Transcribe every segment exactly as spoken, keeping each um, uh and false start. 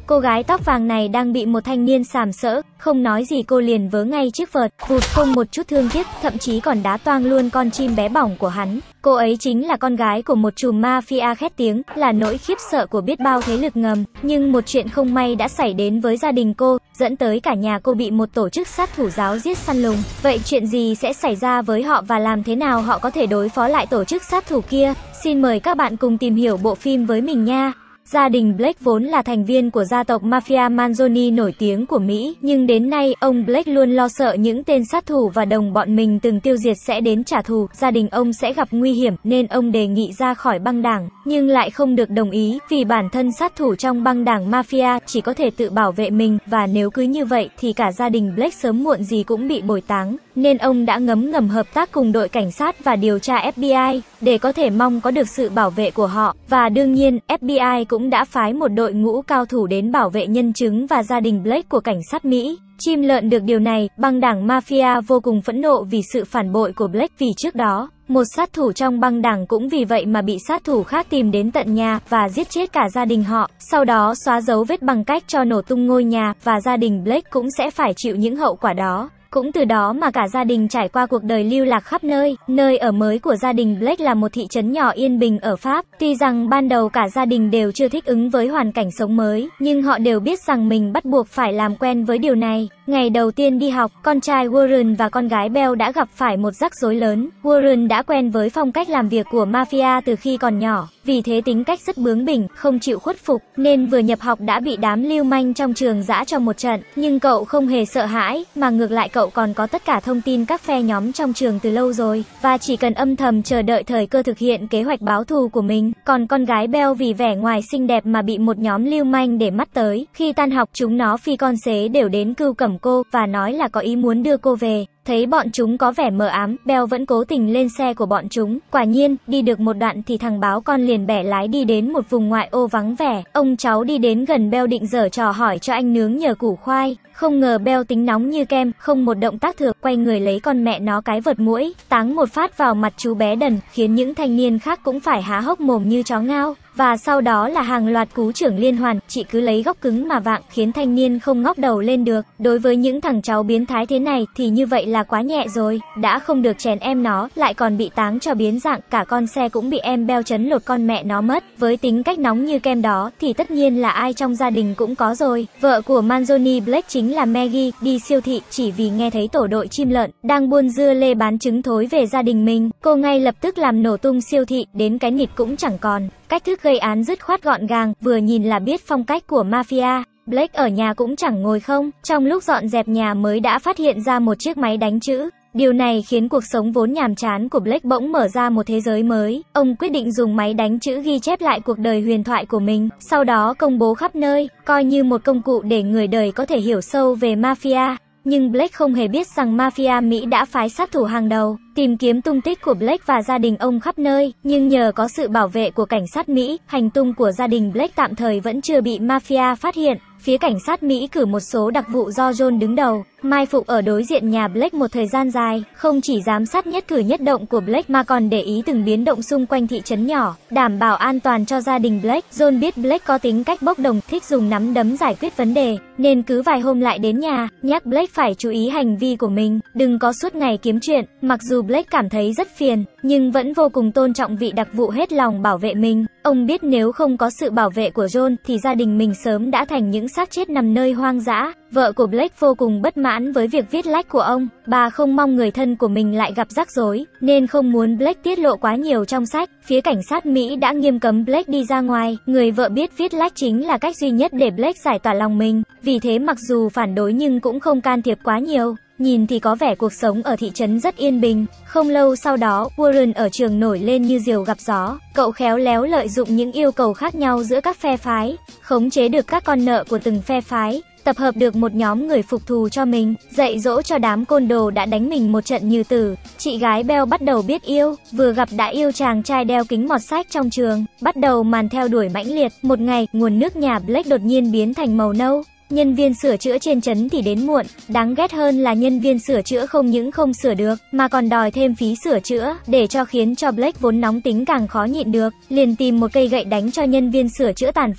cô gái tóc vàng này đang bị một thanh niên sàm sỡ, không nói gì cô liền vớ ngay chiếc vợt, vụt không một chút thương tiếc, thậm chí còn đá toang luôn con chim bé bỏng của hắn. Cô ấy chính là con gái của một trùm mafia khét tiếng, là nỗi khiếp sợ của biết bao thế lực ngầm. Nhưng một chuyện không may đã xảy đến với gia đình cô, dẫn tới cả nhà cô bị một tổ chức sát thủ giáo giết săn lùng. Vậy chuyện gì sẽ xảy ra với họ và làm thế nào họ có thể đối phó lại tổ chức sát thủ kia? Xin mời các bạn cùng tìm hiểu bộ phim với mình nha! Gia đình Blake vốn là thành viên của gia tộc Mafia Manzoni nổi tiếng của Mỹ, nhưng đến nay, ông Blake luôn lo sợ những tên sát thủ và đồng bọn mình từng tiêu diệt sẽ đến trả thù, gia đình ông sẽ gặp nguy hiểm, nên ông đề nghị ra khỏi băng đảng, nhưng lại không được đồng ý, vì bản thân sát thủ trong băng đảng Mafia chỉ có thể tự bảo vệ mình, và nếu cứ như vậy thì cả gia đình Blake sớm muộn gì cũng bị bồi táng, nên ông đã ngấm ngầm hợp tác cùng đội cảnh sát và điều tra ép bê i, để có thể mong có được sự bảo vệ của họ, và đương nhiên, ép bê i cũng cũng đã phái một đội ngũ cao thủ đến bảo vệ nhân chứng và gia đình Blake của cảnh sát Mỹ. Chim lợn được điều này, băng đảng Mafia vô cùng phẫn nộ vì sự phản bội của Blake, vì trước đó, một sát thủ trong băng đảng cũng vì vậy mà bị sát thủ khác tìm đến tận nhà và giết chết cả gia đình họ, sau đó xóa dấu vết bằng cách cho nổ tung ngôi nhà, và gia đình Blake cũng sẽ phải chịu những hậu quả đó. Cũng từ đó mà cả gia đình trải qua cuộc đời lưu lạc khắp nơi. Nơi ở mới của gia đình Blake là một thị trấn nhỏ yên bình ở Pháp. Tuy rằng ban đầu cả gia đình đều chưa thích ứng với hoàn cảnh sống mới, nhưng họ đều biết rằng mình bắt buộc phải làm quen với điều này. Ngày đầu tiên đi học, con trai Warren và con gái Belle đã gặp phải một rắc rối lớn. Warren đã quen với phong cách làm việc của Mafia từ khi còn nhỏ, vì thế tính cách rất bướng bỉnh, không chịu khuất phục, nên vừa nhập học đã bị đám lưu manh trong trường giã cho một trận. Nhưng cậu không hề sợ hãi, mà ngược lại cậu còn có tất cả thông tin các phe nhóm trong trường từ lâu rồi, và chỉ cần âm thầm chờ đợi thời cơ thực hiện kế hoạch báo thù của mình. Còn con gái Belle vì vẻ ngoài xinh đẹp mà bị một nhóm lưu manh để mắt tới. Khi tan học, chúng nó phi con xế đều đến cưu cẩm cô và nói là có ý muốn đưa cô về. Thấy bọn chúng có vẻ mờ ám, Belle vẫn cố tình lên xe của bọn chúng. Quả nhiên, đi được một đoạn thì thằng báo con liền bẻ lái đi đến một vùng ngoại ô vắng vẻ. Ông cháu đi đến gần Belle định giở trò hỏi cho anh nướng nhờ củ khoai. Không ngờ Belle tính nóng như kem, không một động tác thừa, quay người lấy con mẹ nó cái vật muỗi, táng một phát vào mặt chú bé đần, khiến những thanh niên khác cũng phải há hốc mồm như chó ngao. Và sau đó là hàng loạt cú chưởng liên hoàn, chị cứ lấy góc cứng mà vạng, khiến thanh niên không ngóc đầu lên được. Đối với những thằng cháu biến thái thế này thì như vậy là quá nhẹ rồi, đã không được chèn em nó, lại còn bị táng cho biến dạng, cả con xe cũng bị em Belle chấn lột con mẹ nó mất. Với tính cách nóng như kem đó thì tất nhiên là ai trong gia đình cũng có rồi. Vợ của Manzoni Blake chính là Maggie, đi siêu thị chỉ vì nghe thấy tổ đội chim lợn đang buôn dưa lê bán trứng thối về gia đình mình, cô ngay lập tức làm nổ tung siêu thị, đến cái nịt cũng chẳng còn. Cách thức gây án dứt khoát gọn gàng, vừa nhìn là biết phong cách của Mafia. Blake ở nhà cũng chẳng ngồi không, trong lúc dọn dẹp nhà mới đã phát hiện ra một chiếc máy đánh chữ. Điều này khiến cuộc sống vốn nhàm chán của Blake bỗng mở ra một thế giới mới. Ông quyết định dùng máy đánh chữ ghi chép lại cuộc đời huyền thoại của mình, sau đó công bố khắp nơi, coi như một công cụ để người đời có thể hiểu sâu về Mafia. Nhưng Blake không hề biết rằng Mafia Mỹ đã phái sát thủ hàng đầu, tìm kiếm tung tích của Blake và gia đình ông khắp nơi. Nhưng nhờ có sự bảo vệ của cảnh sát Mỹ, hành tung của gia đình Blake tạm thời vẫn chưa bị Mafia phát hiện. Phía cảnh sát Mỹ cử một số đặc vụ do John đứng đầu, mai phục ở đối diện nhà Blake một thời gian dài, không chỉ giám sát nhất cử nhất động của Blake mà còn để ý từng biến động xung quanh thị trấn nhỏ, đảm bảo an toàn cho gia đình Blake. John biết Blake có tính cách bốc đồng, thích dùng nắm đấm giải quyết vấn đề, nên cứ vài hôm lại đến nhà, nhắc Blake phải chú ý hành vi của mình, đừng có suốt ngày kiếm chuyện. Mặc dù Blake cảm thấy rất phiền, nhưng vẫn vô cùng tôn trọng vị đặc vụ hết lòng bảo vệ mình. Ông biết nếu không có sự bảo vệ của John thì gia đình mình sớm đã thành những xác chết nằm nơi hoang dã. Vợ của Blake vô cùng bất mãn với việc viết lách của ông, bà không mong người thân của mình lại gặp rắc rối, nên không muốn Blake tiết lộ quá nhiều trong sách. Phía cảnh sát Mỹ đã nghiêm cấm Blake đi ra ngoài, người vợ biết viết lách chính là cách duy nhất để Blake giải tỏa lòng mình, vì thế mặc dù phản đối nhưng cũng không can thiệp quá nhiều. Nhìn thì có vẻ cuộc sống ở thị trấn rất yên bình. Không lâu sau đó, Warren ở trường nổi lên như diều gặp gió. Cậu khéo léo lợi dụng những yêu cầu khác nhau giữa các phe phái, khống chế được các con nợ của từng phe phái, tập hợp được một nhóm người phục thù cho mình, dạy dỗ cho đám côn đồ đã đánh mình một trận như tử. Chị gái Belle bắt đầu biết yêu, vừa gặp đã yêu chàng trai đeo kính mọt sách trong trường, bắt đầu màn theo đuổi mãnh liệt. Một ngày, nguồn nước nhà Blake đột nhiên biến thành màu nâu. Nhân viên sửa chữa trên trấn thì đến muộn, đáng ghét hơn là nhân viên sửa chữa không những không sửa được, mà còn đòi thêm phí sửa chữa, để cho khiến cho Blake vốn nóng tính càng khó nhịn được, liền tìm một cây gậy đánh cho nhân viên sửa chữa tàn phế.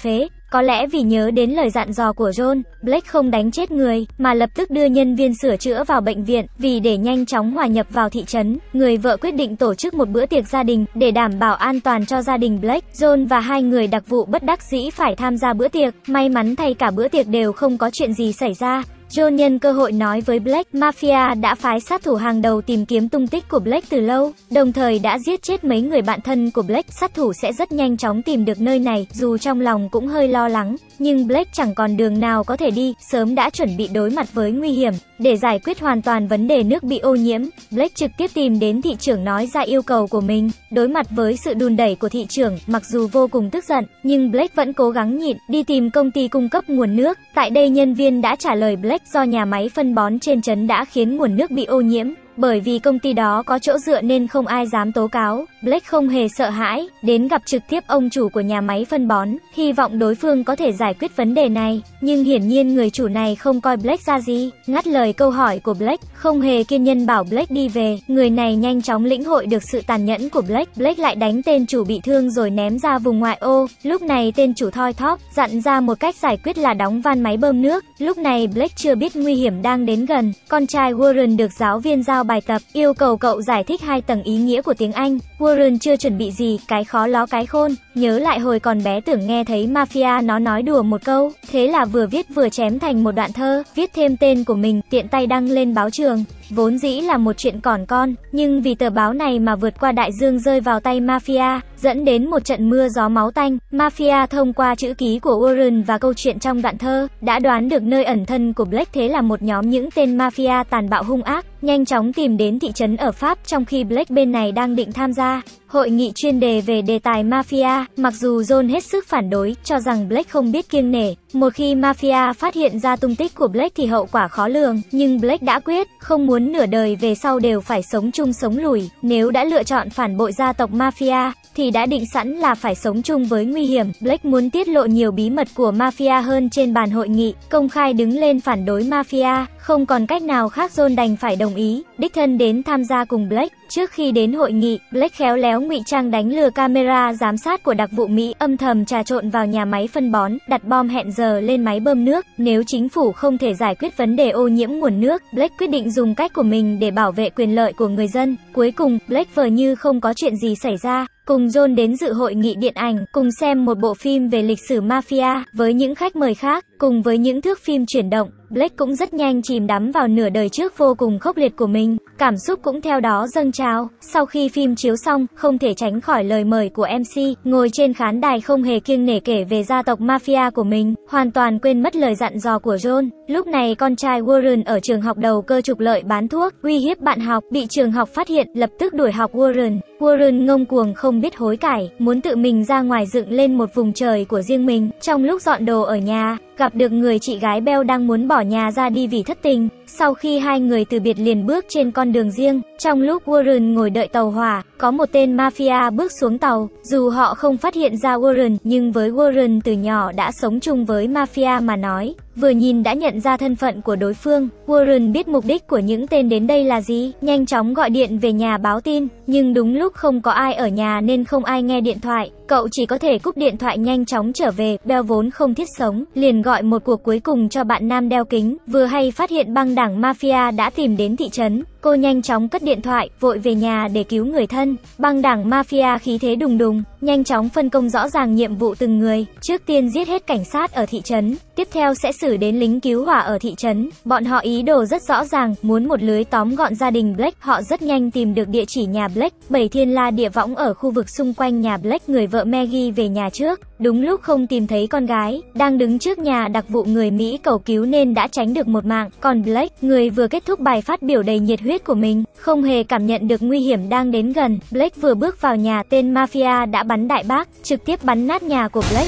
Có lẽ vì nhớ đến lời dặn dò của John, Blake không đánh chết người, mà lập tức đưa nhân viên sửa chữa vào bệnh viện. Vì để nhanh chóng hòa nhập vào thị trấn, người vợ quyết định tổ chức một bữa tiệc gia đình để đảm bảo an toàn cho gia đình Blake. John và hai người đặc vụ bất đắc dĩ phải tham gia bữa tiệc. May mắn thay cả bữa tiệc đều không có chuyện gì xảy ra. John nhân cơ hội nói với Blake, Mafia đã phái sát thủ hàng đầu tìm kiếm tung tích của Blake từ lâu, đồng thời đã giết chết mấy người bạn thân của Blake. Sát thủ sẽ rất nhanh chóng tìm được nơi này. Dù trong lòng cũng hơi lo lắng, nhưng Blake chẳng còn đường nào có thể đi, sớm đã chuẩn bị đối mặt với nguy hiểm. Để giải quyết hoàn toàn vấn đề nước bị ô nhiễm, Blake trực tiếp tìm đến thị trưởng nói ra yêu cầu của mình. Đối mặt với sự đùn đẩy của thị trưởng, mặc dù vô cùng tức giận, nhưng Blake vẫn cố gắng nhịn, đi tìm công ty cung cấp nguồn nước. Tại đây nhân viên đã trả lời Blake do nhà máy phân bón trên trấn đã khiến nguồn nước bị ô nhiễm. Bởi vì công ty đó có chỗ dựa nên không ai dám tố cáo. Blake không hề sợ hãi, đến gặp trực tiếp ông chủ của nhà máy phân bón, hy vọng đối phương có thể giải quyết vấn đề này. Nhưng hiển nhiên người chủ này không coi Blake ra gì, ngắt lời câu hỏi của Blake, không hề kiên nhẫn bảo Blake đi về. Người này nhanh chóng lĩnh hội được sự tàn nhẫn của Blake. Blake lại đánh tên chủ bị thương rồi ném ra vùng ngoại ô. Lúc này tên chủ thoi thóp, dặn ra một cách giải quyết là đóng van máy bơm nước. Lúc này Blake chưa biết nguy hiểm đang đến gần. Con trai Warren được giáo viên giao bài tập, yêu cầu cậu giải thích hai tầng ý nghĩa của tiếng Anh. Warren chưa chuẩn bị gì, cái khó ló cái khôn. Nhớ lại hồi còn bé tưởng nghe thấy Mafia nó nói đùa một câu, thế là vừa viết vừa chém thành một đoạn thơ, viết thêm tên của mình, tiện tay đăng lên báo trường. Vốn dĩ là một chuyện còn con, nhưng vì tờ báo này mà vượt qua đại dương rơi vào tay Mafia, dẫn đến một trận mưa gió máu tanh. Mafia thông qua chữ ký của Warren và câu chuyện trong đoạn thơ, đã đoán được nơi ẩn thân của Blake. Thế là một nhóm những tên Mafia tàn bạo hung ác, nhanh chóng tìm đến thị trấn ở Pháp, trong khi Blake bên này đang định tham gia hội nghị chuyên đề về đề tài Mafia. Mặc dù John hết sức phản đối, cho rằng Blake không biết kiêng nể. Một khi Mafia phát hiện ra tung tích của Blake thì hậu quả khó lường, nhưng Blake đã quyết, không muốn nửa đời về sau đều phải sống chung sống lùi. Nếu đã lựa chọn phản bội gia tộc Mafia, thì đã định sẵn là phải sống chung với nguy hiểm. Blake muốn tiết lộ nhiều bí mật của Mafia hơn trên bàn hội nghị, công khai đứng lên phản đối Mafia. Không còn cách nào khác, John đành phải đồng ý, đích thân đến tham gia cùng Blake. Trước khi đến hội nghị, Blake khéo léo ngụy trang đánh lừa camera giám sát của đặc vụ Mỹ, âm thầm trà trộn vào nhà máy phân bón, đặt bom hẹn giờ lên máy bơm nước. Nếu chính phủ không thể giải quyết vấn đề ô nhiễm nguồn nước, Blake quyết định dùng cách của mình để bảo vệ quyền lợi của người dân. Cuối cùng, Blake vờ như không có chuyện gì xảy ra, cùng John đến dự hội nghị điện ảnh, cùng xem một bộ phim về lịch sử Mafia với những khách mời khác, cùng với những thước phim chuyển động. Blake cũng rất nhanh chìm đắm vào nửa đời trước vô cùng khốc liệt của mình, cảm xúc cũng theo đó dâng trào. Sau khi phim chiếu xong, không thể tránh khỏi lời mời của em xê, ngồi trên khán đài không hề kiêng nể kể về gia tộc Mafia của mình, hoàn toàn quên mất lời dặn dò của John. Lúc này con trai Warren ở trường học đầu cơ trục lợi bán thuốc, uy hiếp bạn học, bị trường học phát hiện, lập tức đuổi học Warren. Warren ngông cuồng không biết hối cải, muốn tự mình ra ngoài dựng lên một vùng trời của riêng mình. Trong lúc dọn đồ ở nhà, gặp được người chị gái Belle đang muốn bỏ nhà ra đi vì thất tình. Sau khi hai người từ biệt liền bước trên con đường riêng. Trong lúc Warren ngồi đợi tàu hỏa, có một tên Mafia bước xuống tàu. Dù họ không phát hiện ra Warren, nhưng với Warren từ nhỏ đã sống chung với Mafia mà nói, vừa nhìn đã nhận ra thân phận của đối phương. Warren biết mục đích của những tên đến đây là gì, nhanh chóng gọi điện về nhà báo tin, nhưng đúng lúc không có ai ở nhà nên không ai nghe điện thoại. Cậu chỉ có thể cúp điện thoại nhanh chóng trở về. Belle vốn không thiết sống, liền gọi một cuộc cuối cùng cho bạn nam đeo kính. Vừa hay phát hiện băng đảng Mafia đã tìm đến thị trấn, cô nhanh chóng cất điện thoại, vội về nhà để cứu người thân. Băng đảng Mafia khí thế đùng đùng, nhanh chóng phân công rõ ràng nhiệm vụ từng người. Trước tiên giết hết cảnh sát ở thị trấn, tiếp theo sẽ xử đến lính cứu hỏa ở thị trấn. Bọn họ ý đồ rất rõ ràng, muốn một lưới tóm gọn gia đình Blake. Họ rất nhanh tìm được địa chỉ nhà Blake, bảy thiên la địa võng ở khu vực xung quanh nhà Blake. Người vợ Maggie về nhà trước, đúng lúc không tìm thấy con gái, đang đứng trước nhà đặc vụ người Mỹ cầu cứu nên đã tránh được một mạng. Còn Blake, người vừa kết thúc bài phát biểu đầy nhiệt huyết của mình, không hề cảm nhận được nguy hiểm đang đến gần. Blake vừa bước vào nhà, tên Mafia đã bắn đại bác, trực tiếp bắn nát nhà của Blake.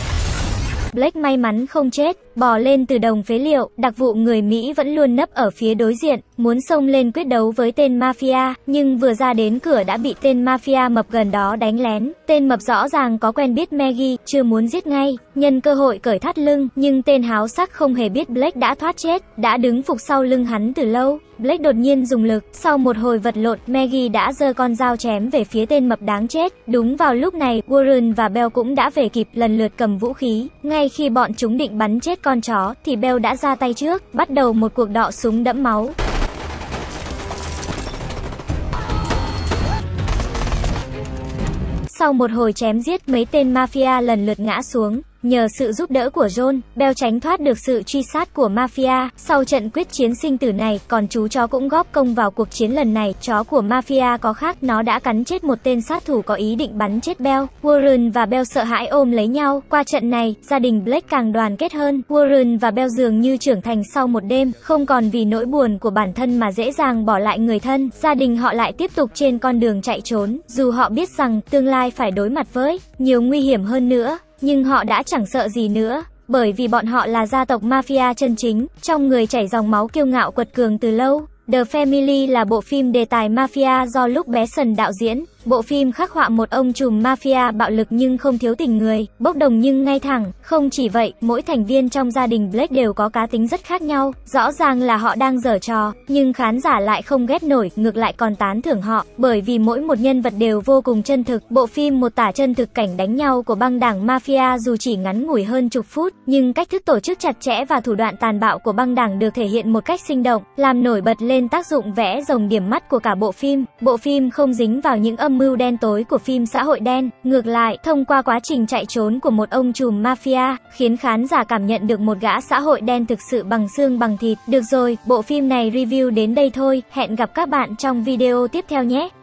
Blake may mắn không chết, bò lên từ đồng phế liệu. Đặc vụ người Mỹ vẫn luôn nấp ở phía đối diện, muốn xông lên quyết đấu với tên Mafia, nhưng vừa ra đến cửa đã bị tên Mafia mập gần đó đánh lén. Tên mập rõ ràng có quen biết Maggie, chưa muốn giết ngay, nhân cơ hội cởi thắt lưng, nhưng tên háo sắc không hề biết Blake đã thoát chết, đã đứng phục sau lưng hắn từ lâu. Blake đột nhiên dùng lực, sau một hồi vật lộn, Maggie đã giơ con dao chém về phía tên mập đáng chết. Đúng vào lúc này, Warren và Bell cũng đã về kịp, lần lượt cầm vũ khí. Ngay khi bọn chúng định bắn chết con chó, thì Bell đã ra tay trước, bắt đầu một cuộc đọ súng đẫm máu. Sau một hồi chém giết, mấy tên mafia lần lượt ngã xuống. Nhờ sự giúp đỡ của John, Bell tránh thoát được sự truy sát của mafia. Sau trận quyết chiến sinh tử này, còn chú chó cũng góp công vào cuộc chiến lần này. Chó của mafia có khác, nó đã cắn chết một tên sát thủ có ý định bắn chết Bell. Warren và Bell sợ hãi ôm lấy nhau. Qua trận này, gia đình Blake càng đoàn kết hơn. Warren và Bell dường như trưởng thành sau một đêm, không còn vì nỗi buồn của bản thân mà dễ dàng bỏ lại người thân. Gia đình họ lại tiếp tục trên con đường chạy trốn, dù họ biết rằng tương lai phải đối mặt với nhiều nguy hiểm hơn nữa. Nhưng họ đã chẳng sợ gì nữa, bởi vì bọn họ là gia tộc mafia chân chính, trong người chảy dòng máu kiêu ngạo quật cường từ lâu. The Family là bộ phim đề tài mafia do Luc Besson đạo diễn. Bộ phim khắc họa một ông trùm mafia bạo lực nhưng không thiếu tình người, bốc đồng nhưng ngay thẳng. Không chỉ vậy, mỗi thành viên trong gia đình Blake đều có cá tính rất khác nhau. Rõ ràng là họ đang giở trò, nhưng khán giả lại không ghét nổi, ngược lại còn tán thưởng họ, bởi vì mỗi một nhân vật đều vô cùng chân thực. Bộ phim một tả chân thực cảnh đánh nhau của băng đảng mafia dù chỉ ngắn ngủi hơn chục phút, nhưng cách thức tổ chức chặt chẽ và thủ đoạn tàn bạo của băng đảng được thể hiện một cách sinh động, làm nổi bật lên tác dụng vẽ rồng điểm mắt của cả bộ phim. Bộ phim không dính vào những âm mưu đen tối của phim xã hội đen, ngược lại, thông qua quá trình chạy trốn của một ông trùm mafia, khiến khán giả cảm nhận được một gã xã hội đen thực sự bằng xương bằng thịt. Được rồi, bộ phim này review đến đây thôi, hẹn gặp các bạn trong video tiếp theo nhé.